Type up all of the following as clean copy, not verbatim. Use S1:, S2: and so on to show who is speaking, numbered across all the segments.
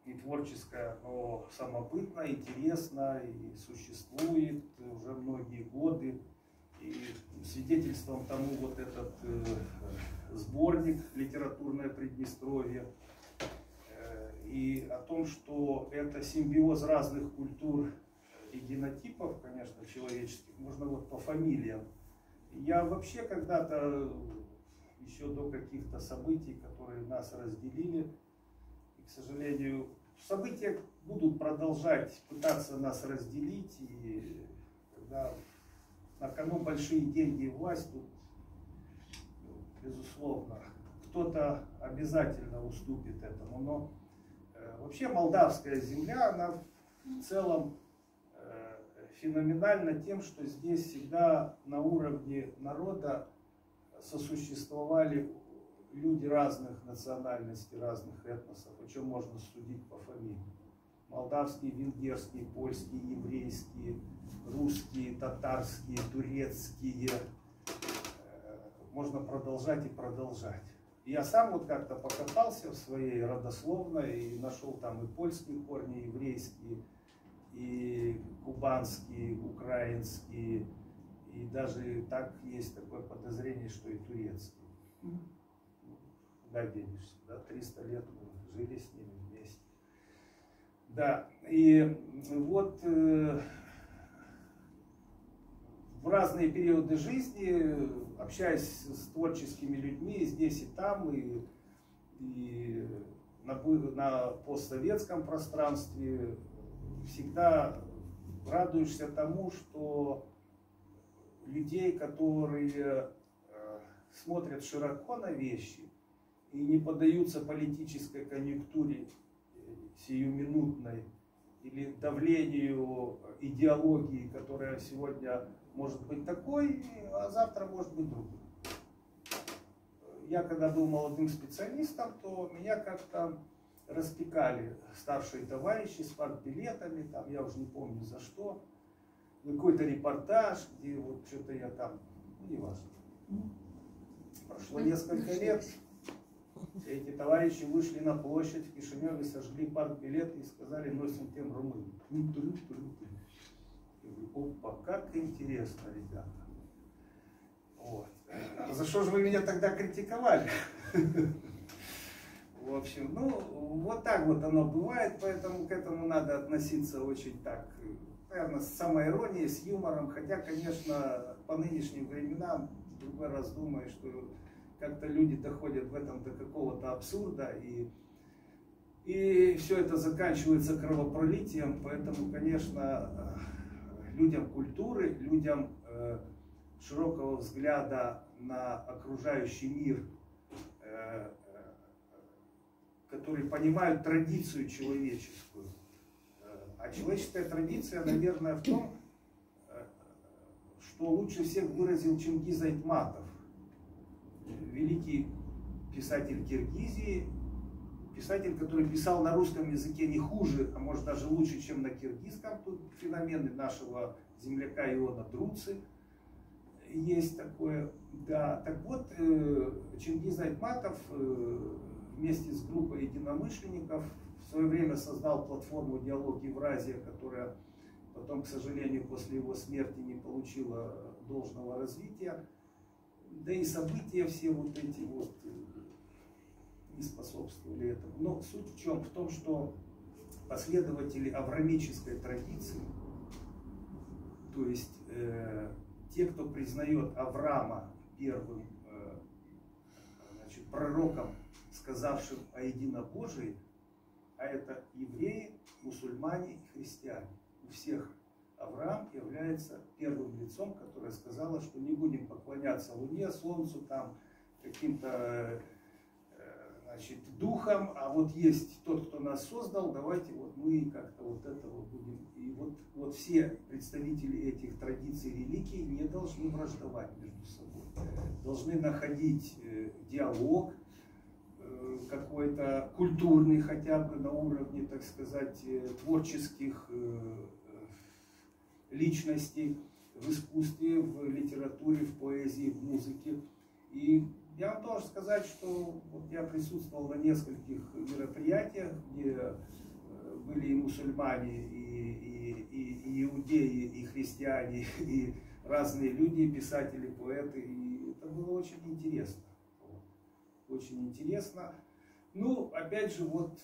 S1: и творческое, оно самобытно, интересно и существует уже многие годы. И свидетельством тому вот этот сборник «Литературное Приднестровье». И о том, что это симбиоз разных культур и генотипов, конечно, человеческих, можно вот по фамилиям. Я вообще когда-то, еще до каких-то событий, которые нас разделили, и, к сожалению, события будут продолжать пытаться нас разделить, и когда на кону большие деньги и власть, тут, безусловно, кто-то обязательно уступит этому. Но вообще молдавская земля, она в целом феноменальна тем, что здесь всегда на уровне народа сосуществовали люди разных национальностей, разных этносов, о чем можно судить по фамилии. Молдавские, венгерские, польские, еврейские, русские, татарские, турецкие. Можно продолжать и продолжать. И я сам вот как-то покопался в своей родословной и нашел там и польские корни, и еврейские, и кубанские, украинские, и даже так есть такое подозрение, что и турецкие. Куда денешься, да? 300 лет мы жили с ними вместе. Да, и вот в разные периоды жизни, общаясь с творческими людьми здесь и там, и на постсоветском пространстве, всегда радуешься тому, что людей, которые смотрят широко на вещи и не поддаются политической конъюнктуре сиюминутной или давлению идеологии, которая сегодня может быть такой, а завтра может быть другой. Я когда был молодым специалистом, то меня как-то распекали старшие товарищи с партбилетами, там я уже не помню за что, какой-то репортаж, где вот что-то я там, ну не важно. Прошло несколько лет, эти товарищи вышли на площадь в Кишиневе, сожгли партбилеты и сказали: носим тем румын. Опа, как интересно, ребята. Вот. За что же вы меня тогда критиковали? В общем, ну, вот так вот оно бывает, поэтому к этому надо относиться очень так, наверное, с самоиронией, с юмором. Хотя, конечно, по нынешним временам, другой раз думаю, что как-то люди доходят в этом до какого-то абсурда, и все это заканчивается кровопролитием, поэтому, конечно, людям культуры, людям широкого взгляда на окружающий мир, которые понимают традицию человеческую. А человеческая традиция, наверное, в том, что лучше всех выразил Чингиз Айтматов, великий писатель Киргизии, писатель, который писал на русском языке не хуже, а может даже лучше, чем на киргизском. Тут феномены нашего земляка Иона Друцы есть такое. Да, так вот, Чингиз Айтматов вместе с группой единомышленников в свое время создал платформу «Диалог Евразия», которая потом, к сожалению, после его смерти не получила должного развития. Да и события все вот эти вот не способствовали этому. Но суть в чем? В том, что последователи авраамической традиции, то есть те, кто признает Авраама первым пророком, сказавшим о единобожии, а это евреи, мусульмане и христиане. У всех Авраам является первым лицом, которое сказало, что не будем поклоняться Луне, Солнцу, там каким-то духам, а вот есть тот, кто нас создал, давайте вот мы как-то вот этого будем. И вот все представители этих традиций, религий не должны враждовать между собой, должны находить диалог какой-то культурный, хотя бы на уровне, так сказать, творческих личностей в искусстве, в литературе, в поэзии, в музыке. И я вам должен сказать, что вот я присутствовал на нескольких мероприятиях, где были и мусульмане, и иудеи, и христиане, и разные люди, и писатели, поэты. И это было очень интересно. Очень интересно. Ну, опять же, вот,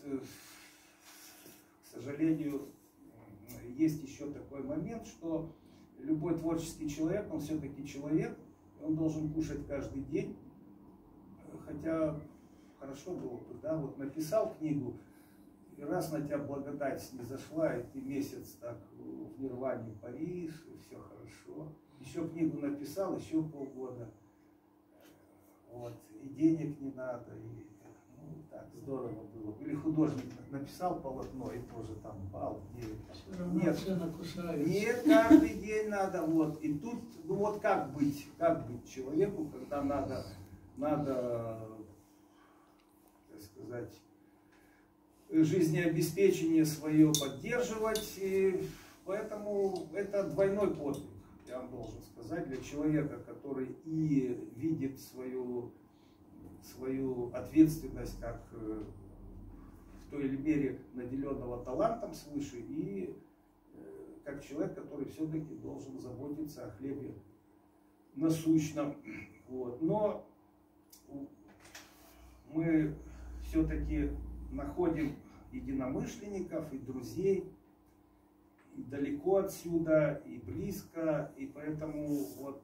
S1: к сожалению, есть еще такой момент, что любой творческий человек, он все-таки человек, он должен кушать каждый день. Хотя хорошо было бы, да, вот написал книгу, и раз на тебя благодать не зашла, и ты месяц так в нирване паришь, и все хорошо. Еще книгу написал, еще полгода. Вот, и денег не надо, и ну, так здорово было. Или художник написал полотно, и тоже там бал, 9. Нет, нет, каждый день надо, вот. И тут, ну вот как быть человеку, когда надо, так сказать, жизнеобеспечение свое поддерживать. И поэтому это двойной подвиг, я вам должен сказать, для человека, который и видит свою ответственность как в той или мере наделенного талантом свыше, и как человек, который все-таки должен заботиться о хлебе насущном. Вот. Но мы все-таки находим единомышленников и друзей и далеко отсюда, и близко, и поэтому вот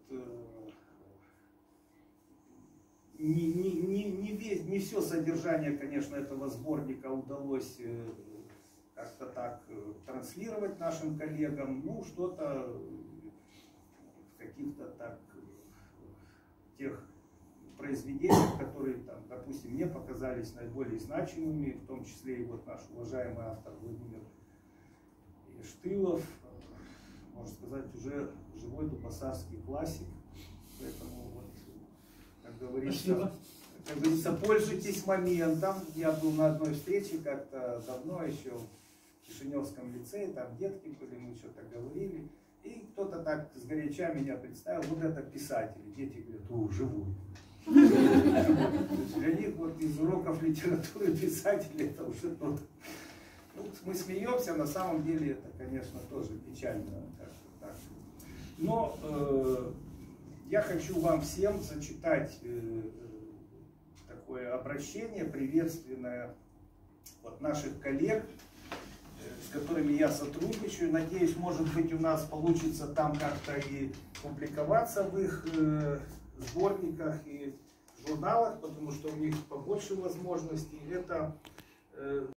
S1: не все содержание, конечно, этого сборника удалось как-то так транслировать нашим коллегам, ну что-то в каких-то так тех произведениях, которые, там, допустим, мне показались наиболее значимыми, в том числе и вот наш уважаемый автор Владимир Штылов, можно сказать, уже живой дубосарский классик, поэтому вот, как говорится, пользуйтесь моментом. Я был на одной встрече как-то давно еще в Кишиневском лицее, там детки были, мы что-то говорили, и кто-то так сгоряча меня представил, вот это писатель, дети говорят, о, живой. Для них вот из уроков литературы писатель это уже тот. Ну, мы смеемся, на самом деле это, конечно, тоже печально. Так. Но я хочу вам всем зачитать такое обращение приветственное от наших коллег, с которыми я сотрудничаю. Надеюсь, может быть, у нас получится там как-то и публиковаться в их сборниках и журналах, потому что у них побольше возможностей. Это